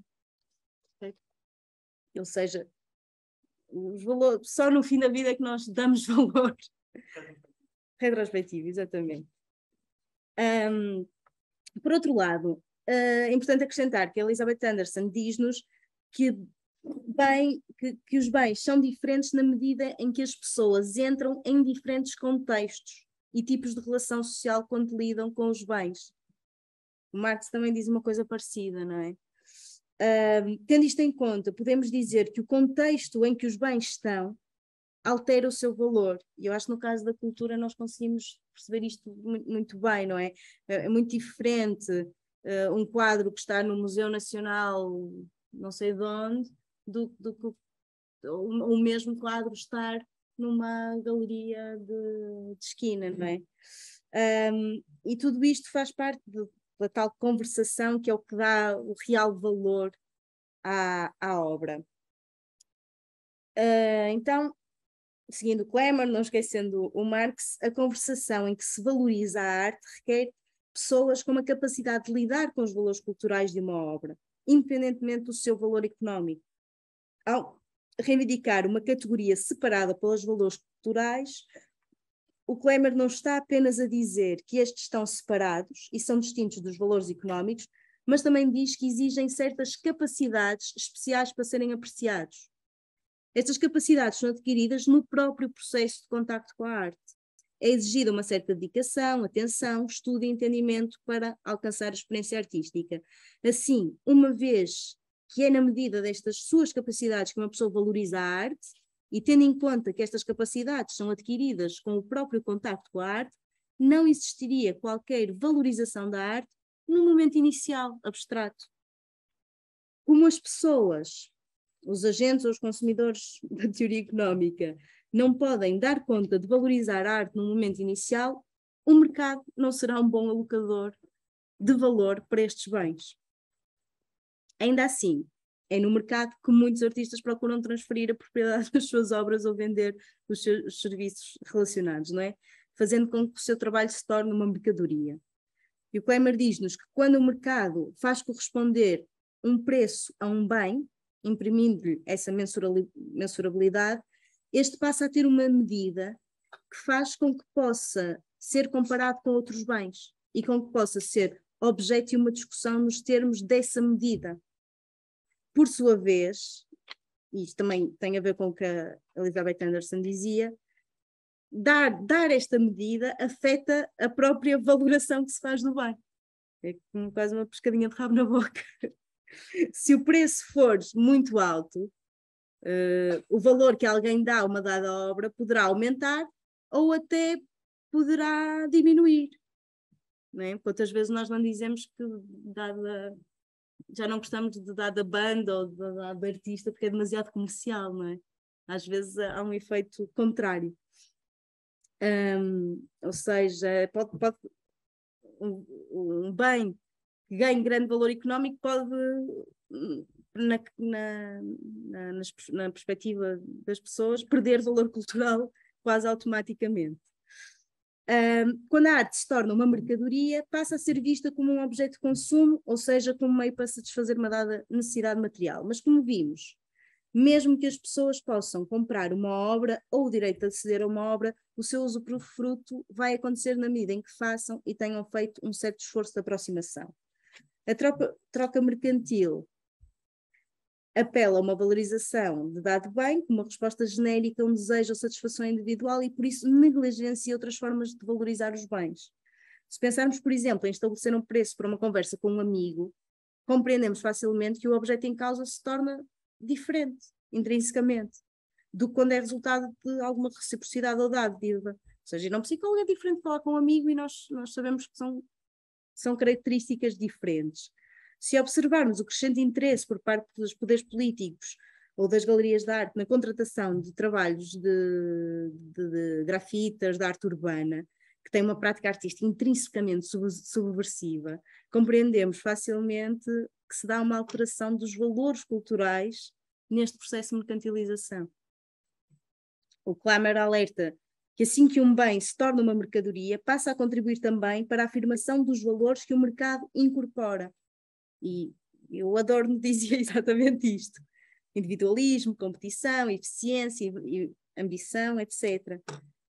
Ou seja, os valores, só no fim da vida é que nós damos valor. Retrospectivo, exatamente. Um, por outro lado, uh, é importante acrescentar que a Elizabeth Anderson diz-nos que, bem, que, que os bens são diferentes na medida em que as pessoas entram em diferentes contextos e tipos de relação social quando lidam com os bens. O Marx também diz uma coisa parecida, não é? Uh, tendo isto em conta, podemos dizer que o contexto em que os bens estão altera o seu valor. E eu acho que no caso da cultura nós conseguimos perceber isto muito, muito bem, não é? É muito diferente uh, um quadro que está no Museu Nacional não sei de onde, do que o, o mesmo quadro estar numa galeria de, de esquina, não é? Um, e tudo isto faz parte de, da tal conversação que é o que dá o real valor à, à obra. Uh, então, seguindo o Clemmer, não esquecendo o Marx, a conversação em que se valoriza a arte requer pessoas com uma capacidade de lidar com os valores culturais de uma obra, independentemente do seu valor económico. Ao reivindicar uma categoria separada pelos valores culturais, o Clemmer não está apenas a dizer que estes estão separados e são distintos dos valores económicos, mas também diz que exigem certas capacidades especiais para serem apreciados. Estas capacidades são adquiridas no próprio processo de contacto com a arte. É exigida uma certa dedicação, atenção, estudo e entendimento para alcançar a experiência artística. Assim, uma vez que é na medida destas suas capacidades que uma pessoa valoriza a arte, e tendo em conta que estas capacidades são adquiridas com o próprio contacto com a arte, não existiria qualquer valorização da arte no momento inicial, abstrato. Como as pessoas, os agentes ou os consumidores da teoria económica, não podem dar conta de valorizar a arte no momento inicial, o mercado não será um bom alocador de valor para estes bens. Ainda assim, é no mercado que muitos artistas procuram transferir a propriedade das suas obras ou vender os seus os serviços relacionados, não é? Fazendo com que o seu trabalho se torne uma mercadoria. E o Kleimer diz-nos que quando o mercado faz corresponder um preço a um bem, imprimindo-lhe essa mensurabilidade, este passa a ter uma medida que faz com que possa ser comparado com outros bens e com que possa ser objeto de uma discussão nos termos dessa medida. Por sua vez, e isto também tem a ver com o que a Elizabeth Anderson dizia, dar, dar esta medida afeta a própria valoração que se faz do bem. É como quase uma pescadinha de rabo na boca. Se o preço for muito alto, uh, o valor que alguém dá a uma dada obra poderá aumentar ou até poderá diminuir. Não é? Quantas vezes nós não dizemos que dada, já não gostamos de dada banda ou de dada artista porque é demasiado comercial, não é? Às vezes há um efeito contrário. Um, ou seja, pode, pode, um, um bem que ganhe grande valor económico pode, na, na, na, na perspectiva das pessoas, perder valor cultural quase automaticamente. Um, quando a arte se torna uma mercadoria, passa a ser vista como um objeto de consumo, ou seja, como meio para satisfazer uma dada necessidade material. Mas como vimos, mesmo que as pessoas possam comprar uma obra ou o direito de aceder a uma obra, o seu usufruto vai acontecer na medida em que façam e tenham feito um certo esforço de aproximação. A troca, troca mercantil apela a uma valorização de dado bem, como uma resposta genérica a um desejo ou satisfação individual e, por isso, negligencia outras formas de valorizar os bens. Se pensarmos, por exemplo, em estabelecer um preço para uma conversa com um amigo, compreendemos facilmente que o objeto em causa se torna diferente, intrinsecamente, do que quando é resultado de alguma reciprocidade ou dádiva. Ou seja, ir a um psicólogo é diferente de falar com um amigo e nós, nós sabemos que são, são características diferentes. Se observarmos o crescente interesse por parte dos poderes políticos ou das galerias de arte na contratação de trabalhos de, de, de grafitas, de arte urbana, que tem uma prática artística intrinsecamente sub, subversiva, compreendemos facilmente que se dá uma alteração dos valores culturais neste processo de mercantilização. O Kleimer alerta que assim que um bem se torna uma mercadoria, passa a contribuir também para a afirmação dos valores que o mercado incorpora. E eu Adorno dizia exatamente isto. Individualismo, competição, eficiência, ambição, etcétera.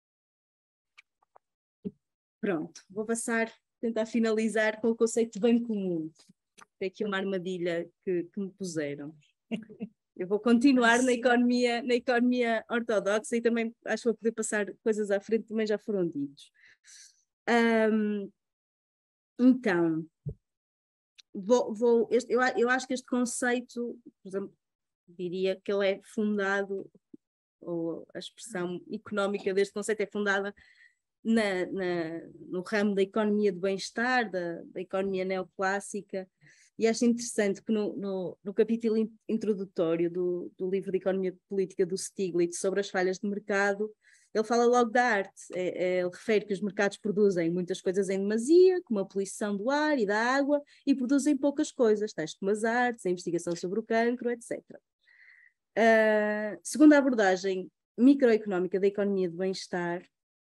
Pronto, vou passar, tentar finalizar com o conceito de bem comum. É aqui uma armadilha que, que me puseram. Eu vou continuar na economia, na economia ortodoxa e também acho que vou poder passar coisas à frente que também já foram ditos. Um, então, vou, vou, este, eu, eu acho que este conceito, por exemplo, diria que ele é fundado, ou a expressão económica deste conceito é fundada na, na, no ramo da economia do bem-estar, da, da economia neoclássica. E acho interessante que no, no, no capítulo introdutório do, do livro de Economia Política do Stiglitz sobre as falhas de mercado, ele fala logo da arte. É, é, ele refere que os mercados produzem muitas coisas em demasia, como a poluição do ar e da água, e produzem poucas coisas, tais como as artes, a investigação sobre o cancro, etcétera. Uh, segundo a abordagem microeconómica da economia do bem-estar,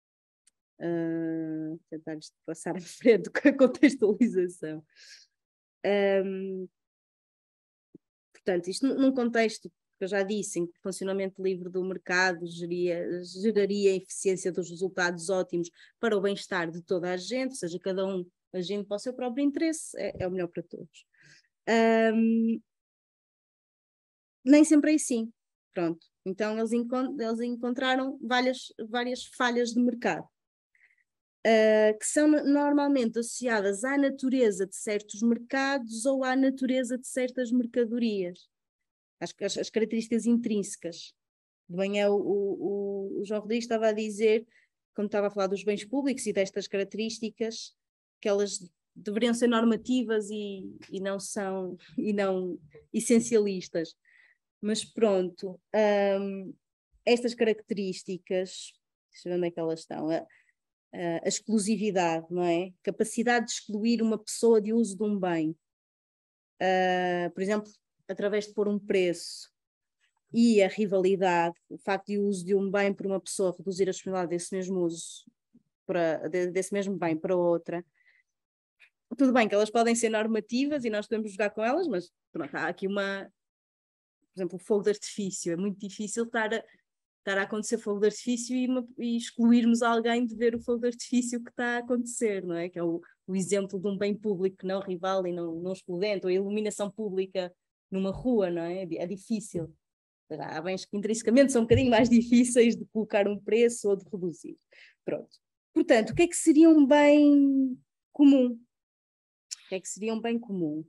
uh, tentar passar à frente com a contextualização. Um, portanto, isto num contexto que eu já disse, em que o funcionamento livre do mercado geria, geraria a eficiência dos resultados ótimos para o bem-estar de toda a gente, ou seja, cada um agindo para o seu próprio interesse, é, é o melhor para todos. Um, nem sempre é assim. Pronto. Então eles, encont eles encontraram várias, várias falhas de mercado. uh, que são normalmente associadas à natureza de certos mercados ou à natureza de certas mercadorias, as, as, as características intrínsecas. De manhã o, o, o João Rodrigues estava a dizer, quando estava a falar dos bens públicos e destas características, que elas deveriam ser normativas e, e não são, e não essencialistas. Mas pronto, um, estas características, deixa eu ver onde é que elas estão, a, a, a exclusividade, não é? Capacidade de excluir uma pessoa de uso de um bem, uh, por exemplo, através de pôr um preço, e a rivalidade, o facto de o uso de um bem por uma pessoa reduzir a disponibilidade desse mesmo uso, para, desse mesmo bem para outra. Tudo bem que elas podem ser normativas e nós podemos jogar com elas, mas pronto, há aqui uma, por exemplo, o fogo de artifício. É muito difícil estar a, estar a acontecer fogo de artifício e, uma, e excluirmos alguém de ver o fogo de artifício que está a acontecer, não é? Que é o, o exemplo de um bem público não rival e não, não excludente, ou a iluminação pública numa rua, não é? É difícil. Há bens que intrinsecamente são um bocadinho mais difíceis de colocar um preço ou de reduzir. Pronto. Portanto, o que é que seria um bem comum? O que é que seria um bem comum?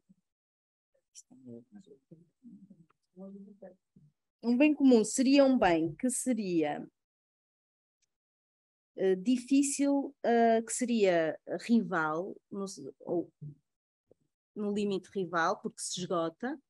Um bem comum seria um bem que seria uh, difícil, uh, que seria rival, no, ou no limite rival, porque se esgota.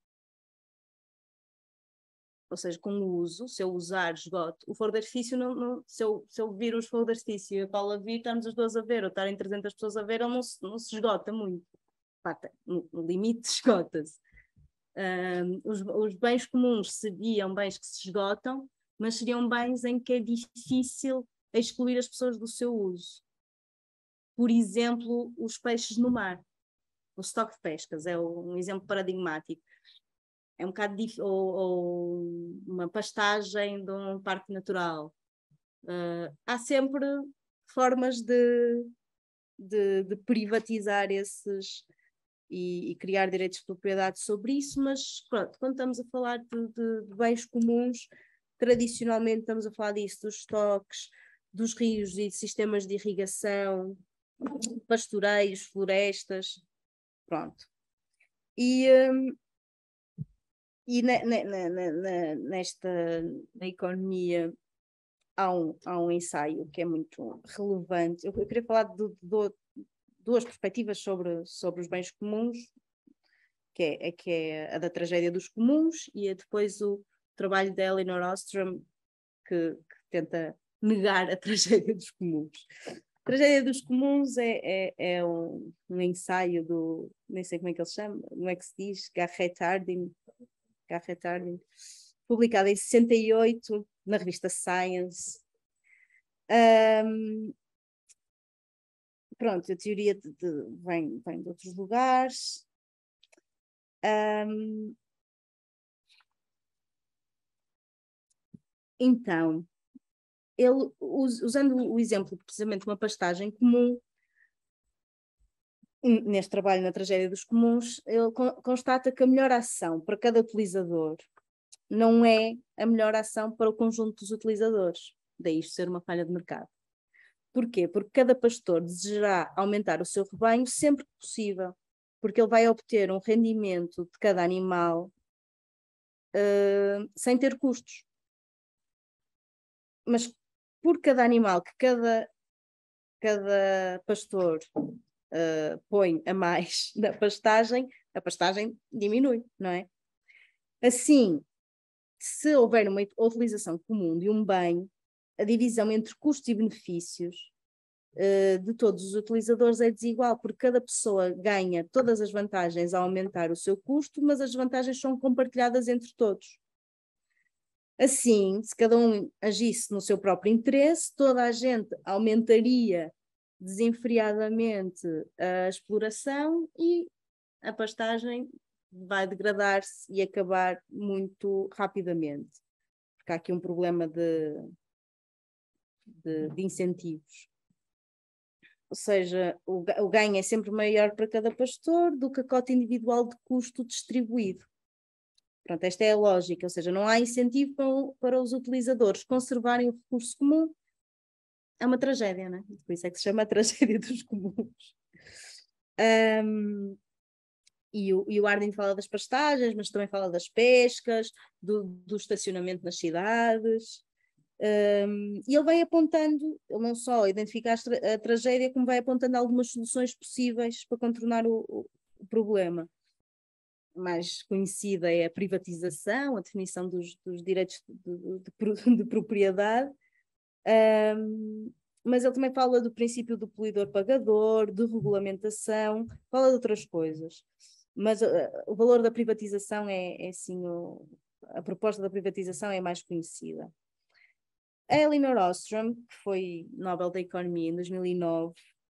Ou seja, com o uso, se eu usar, esgoto. O fogo de artifício, não, não, se, eu, se eu vir os fogos de artifício e a Paula vir, estamos as duas a ver, ou estarem trezentas pessoas a ver, ele não se, não se esgota muito. Pá, no, no limite esgota-se. Um, os, os bens comuns seriam bens que se esgotam, mas seriam bens em que é difícil excluir as pessoas do seu uso. Por exemplo, os peixes no mar. O estoque de pescas é um exemplo paradigmático. É um bocado difícil, ou, ou uma pastagem de um parque natural. Uh, há sempre formas de, de, de privatizar esses e, e criar direitos de propriedade sobre isso, mas pronto, quando estamos a falar de, de, de bens comuns, tradicionalmente estamos a falar disso, dos estoques, dos rios e sistemas de irrigação, pastoreios, florestas, pronto. E... Um, E na, na, na, na, nesta na economia há um, há um ensaio que é muito relevante. Eu, eu queria falar de, de, de duas perspectivas sobre, sobre os bens comuns, que é, é, que é a da tragédia dos comuns e é depois o trabalho da Elinor Ostrom, que, que tenta negar a tragédia dos comuns. A tragédia dos comuns é, é, é um, um ensaio do, nem sei como é que ele se chama, como é que se diz, Garrett Hardin, Garrett Hardin, publicado em sessenta e oito na revista Science. Um, pronto, a teoria de, de, vem, vem de outros lugares. Um, então, ele, usando o exemplo precisamente de uma pastagem comum, neste trabalho na tragédia dos comuns, ele constata que a melhor ação para cada utilizador não é a melhor ação para o conjunto dos utilizadores. Daí isto ser uma falha de mercado. Porquê? Porque cada pastor desejará aumentar o seu rebanho sempre que possível, porque ele vai obter um rendimento de cada animal uh, sem ter custos. Mas por cada animal que cada, cada pastor uh, põe a mais na pastagem, a pastagem diminui, não é? Assim, se houver uma utilização comum de um bem, a divisão entre custos e benefícios uh, de todos os utilizadores é desigual, porque cada pessoa ganha todas as vantagens ao aumentar o seu custo, mas as vantagens são compartilhadas entre todos. Assim, se cada um agisse no seu próprio interesse, toda a gente aumentaria desenfreadamente a exploração e a pastagem vai degradar-se e acabar muito rapidamente, porque há aqui um problema de, de, de incentivos. Ou seja, o, o ganho é sempre maior para cada pastor do que a cota individual de custo distribuído. Pronto, esta é a lógica, ou seja, não há incentivo para, para os utilizadores conservarem o recurso comum é uma tragédia, né? Por isso é que se chama a tragédia dos comuns. Um, e, o, e o Harding fala das pastagens, mas também fala das pescas, do, do estacionamento nas cidades. Um, e ele vai apontando, ele não só identifica a, tra a tragédia, como vai apontando algumas soluções possíveis para contornar o, o, o problema. A mais conhecida é a privatização, a definição dos, dos direitos de, de, de, de propriedade, um, mas ele também fala do princípio do poluidor-pagador, de regulamentação, fala de outras coisas. Mas uh, o valor da privatização é, é assim, o, a proposta da privatização é mais conhecida. A Elinor Ostrom, que foi Nobel da Economia em dois mil e nove,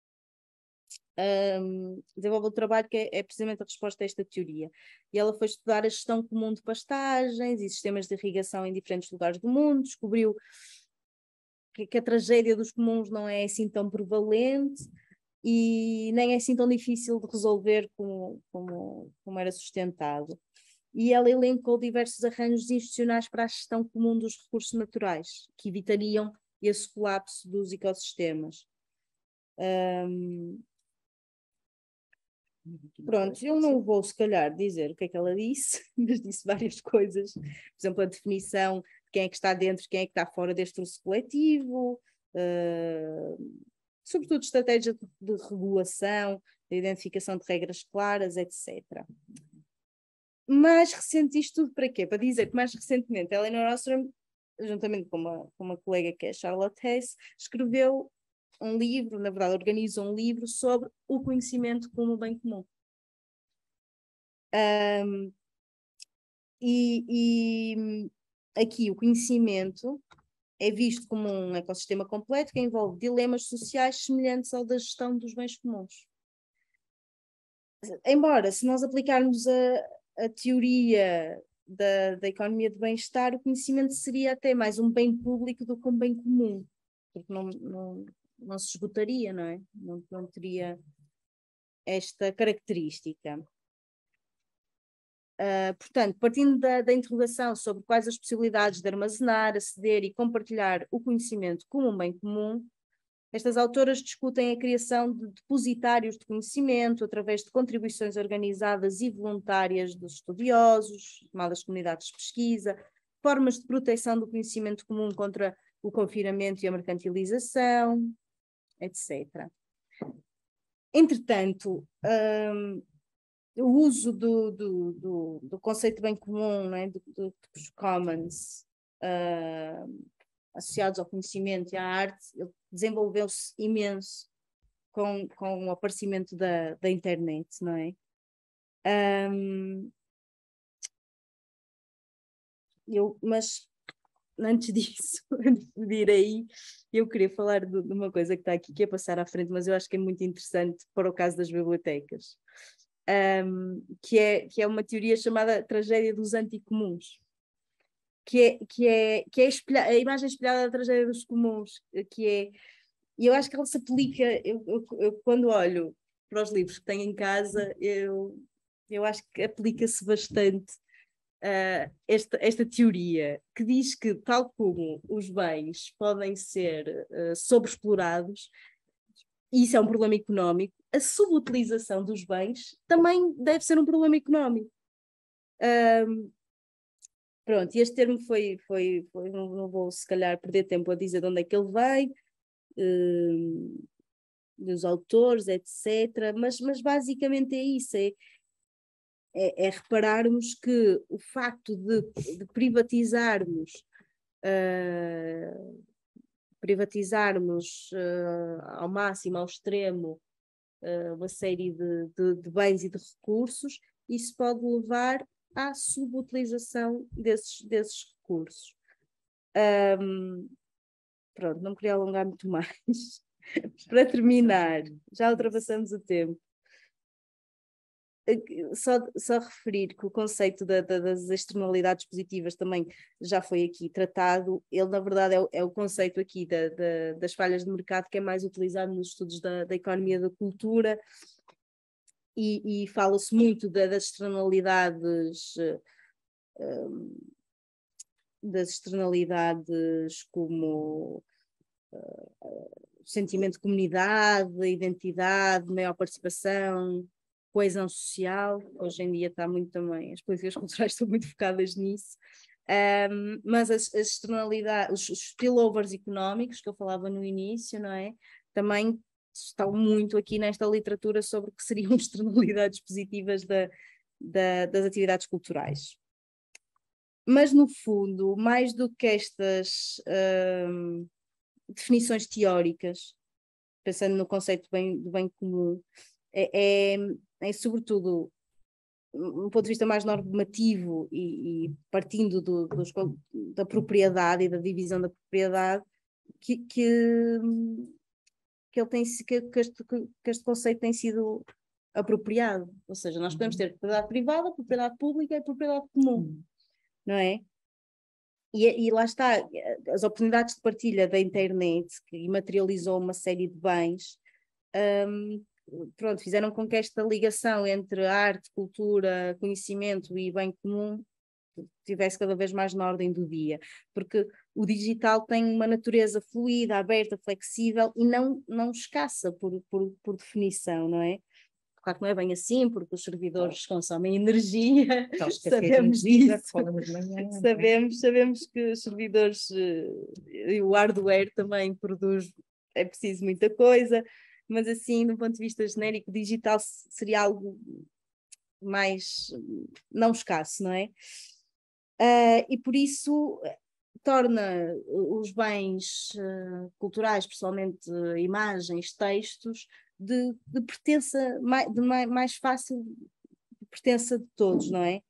um, desenvolveu um trabalho que é, é precisamente a resposta a esta teoria. E ela foi estudar a gestão comum de pastagens e sistemas de irrigação em diferentes lugares do mundo, descobriu que, que a tragédia dos comuns não é assim tão prevalente e nem é assim tão difícil de resolver como, como, como era sustentado. E ela elencou diversos arranjos institucionais para a gestão comum dos recursos naturais, que evitariam esse colapso dos ecossistemas. Um, pronto, eu não vou, se calhar, dizer o que é que ela disse, mas disse várias coisas. Por exemplo, a definição de quem é que está dentro, quem é que está fora deste uso coletivo, uh, sobretudo estratégia de, de regulação, de identificação de regras claras, etcétera. Mais recente, isto tudo para quê? Para dizer que mais recentemente a Elinor Ostrom, juntamente com uma, com uma colega que é a Charlotte Hesse, escreveu um livro, na verdade organizou um livro sobre o conhecimento como bem comum. Um, e, e aqui o conhecimento é visto como um ecossistema completo que envolve dilemas sociais semelhantes ao da gestão dos bens comuns. Embora, se nós aplicarmos a a teoria da, da economia de bem-estar, o conhecimento seria até mais um bem público do que um bem comum, porque não, não, não se esgotaria, não é? Não, não teria esta característica. Uh, portanto, partindo da, da interrogação sobre quais as possibilidades de armazenar, aceder e compartilhar o conhecimento como um bem comum, estas autoras discutem a criação de depositários de conhecimento através de contribuições organizadas e voluntárias dos estudiosos, chamadas comunidades de pesquisa, formas de proteção do conhecimento comum contra o confinamento e a mercantilização, etcétera. Entretanto, um, o uso do, do, do, do conceito de bem comum, não é? do, do, dos commons, uh, associados ao conhecimento e à arte, desenvolveu-se imenso com, com o aparecimento da, da internet, não é? Um, eu, mas antes disso, antes de ir aí, eu queria falar de, de uma coisa que está aqui, que é passar à frente, mas eu acho que é muito interessante para o caso das bibliotecas, um, que, é, que é uma teoria chamada tragédia dos anticomuns. Que é, que é, que é espelha, a imagem espelhada da tragédia dos comuns, que é, e eu acho que ela se aplica, eu, eu, eu quando olho para os livros que tenho em casa, eu, eu acho que aplica-se bastante uh, esta, esta teoria, que diz que, tal como os bens podem ser uh, sobreexplorados, e isso é um problema económico, a subutilização dos bens também deve ser um problema económico. Um, Pronto, e este termo foi, foi, foi não, não vou se calhar perder tempo a dizer de onde é que ele vem, uh, dos autores, etcétera. Mas, mas basicamente é isso, é, é, é repararmos que o facto de, de privatizarmos, uh, privatizarmos uh, ao máximo, ao extremo, uh, uma série de, de, de bens e de recursos, isso pode levar à subutilização desses, desses recursos. Um, pronto, não queria alongar muito mais. Para terminar, já ultrapassamos o tempo. Só, só referir que o conceito da, da, das externalidades positivas também já foi aqui tratado. Ele, na verdade, é o, é o conceito aqui da, da, das falhas de mercado que é mais utilizado nos estudos da, da economia da cultura. E, e fala-se muito da, das externalidades um, das externalidades como sentimento de comunidade, identidade, maior participação, coesão social. Hoje em dia está muito também, as políticas culturais estão muito focadas nisso, um, mas as, as externalidades, os, os spillovers económicos que eu falava no início, não é? Também estão muito aqui nesta literatura sobre o que seriam externalidades positivas da, da, das atividades culturais. Mas no fundo, mais do que estas um, definições teóricas, pensando no conceito do bem, do bem comum, é, é, é sobretudo um ponto de vista mais normativo e, e partindo do, dos, da propriedade e da divisão da propriedade, que, que, que, ele tem, que, que, este, que este conceito tem sido apropriado. Ou seja, nós podemos ter propriedade privada, propriedade pública e propriedade comum, não é? E, e lá está, as oportunidades de partilha da internet, que materializou uma série de bens, um, pronto, fizeram com que esta ligação entre arte, cultura, conhecimento e bem comum tivesse cada vez mais na ordem do dia, porque o digital tem uma natureza fluida, aberta, flexível e não, não escassa por, por, por definição, não é? Claro que não é bem assim, porque os servidores consomem energia, sabemos disso, sabemos, sabemos que os servidores e uh, o hardware também produz, é preciso muita coisa, mas assim, do ponto de vista genérico, digital seria algo mais não escasso, não é? Uh, e por isso torna os bens uh, culturais, principalmente uh, imagens, textos, de, de pertença, mais, de mais, mais fácil de pertença de todos, não é?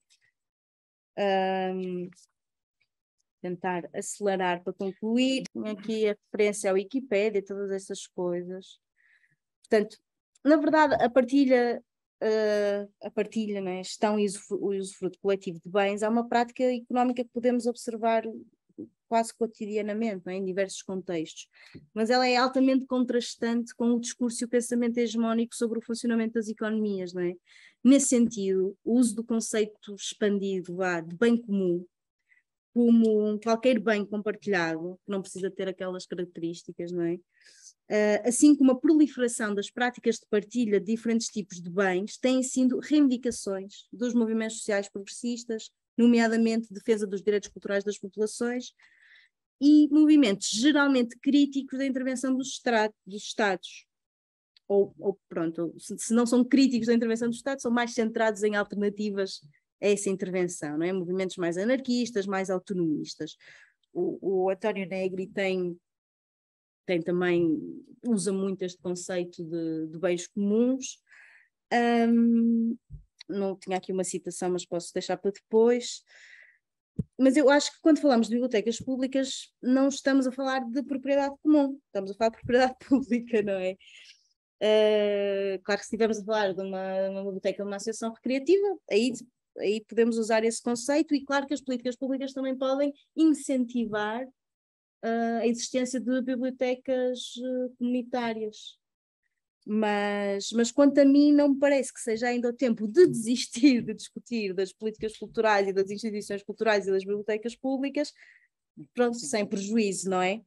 Um, tentar acelerar para concluir. Aqui a referência à Wikipédia, todas essas coisas. Portanto, na verdade, a partilha, uh, a partilha, né, gestão e o usufruto coletivo de bens é uma prática económica que podemos observar quase cotidianamente, não é? Em diversos contextos, mas ela é altamente contrastante com o discurso e o pensamento hegemónico sobre o funcionamento das economias, não é? Nesse sentido, o uso do conceito expandido vá, de bem comum, como qualquer bem compartilhado, que não precisa ter aquelas características, não é? Uh, assim como a proliferação das práticas de partilha de diferentes tipos de bens têm sido reivindicações dos movimentos sociais progressistas, nomeadamente defesa dos direitos culturais das populações, e movimentos geralmente críticos da intervenção dos, dos Estados, ou, ou pronto, se, se não são críticos da intervenção dos Estados, são mais centrados em alternativas a essa intervenção, não é? Movimentos mais anarquistas, mais autonomistas. O, o António Negri tem, tem também, usa muito este conceito de, de bens comuns. Um, não tinha aqui uma citação, mas posso deixar para depois. Mas eu acho que quando falamos de bibliotecas públicas não estamos a falar de propriedade comum, estamos a falar de propriedade pública, não é? Uh, claro que se estivermos a falar de uma, uma biblioteca, de uma associação recreativa, aí, aí podemos usar esse conceito, e claro que as políticas públicas também podem incentivar uh, a existência de bibliotecas uh, comunitárias. Mas, mas quanto a mim não me parece que seja ainda o tempo de desistir de discutir das políticas culturais e das instituições culturais e das bibliotecas públicas, pronto, sem prejuízo, não é?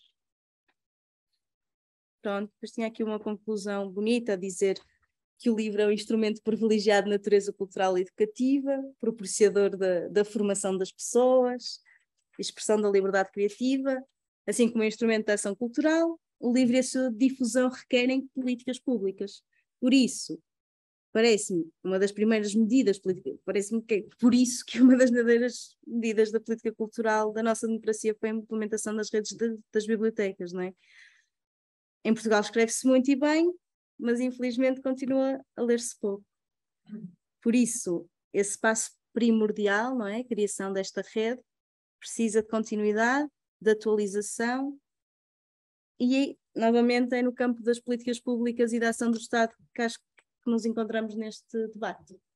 Pronto, depois tinha aqui uma conclusão bonita a dizer que o livro é um instrumento privilegiado de natureza cultural e educativa, propiciador da, da formação das pessoas, expressão da liberdade criativa, assim como um instrumento de ação cultural. O livro e a sua difusão requerem políticas públicas. Por isso, parece-me uma das primeiras medidas políticas, parece-me que é por isso que uma das primeiras medidas da política cultural da nossa democracia foi a implementação das redes de, das bibliotecas, não é? Em Portugal escreve-se muito e bem, mas infelizmente continua a ler-se pouco. Por isso, esse passo primordial, não é? A criação desta rede precisa de continuidade, de atualização. E, novamente, é no campo das políticas públicas e da ação do Estado que acho que nos encontramos neste debate.